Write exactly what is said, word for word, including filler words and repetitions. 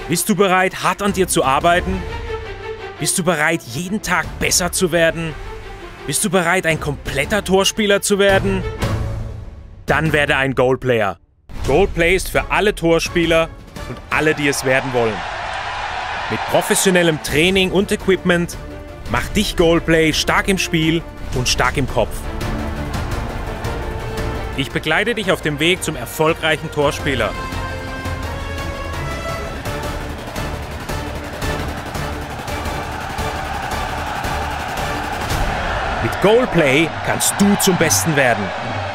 Bist du bereit, hart an dir zu arbeiten? Bist du bereit, jeden Tag besser zu werden? Bist du bereit, ein kompletter Torspieler zu werden? Dann werde ein Goalplayer. Goalplay ist für alle Torspieler und alle, die es werden wollen. Mit professionellem Training und Equipment macht dich Goalplay stark im Spiel und stark im Kopf. Ich begleite dich auf dem Weg zum erfolgreichen Torspieler. Mit Goalplay kannst du zum Besten werden.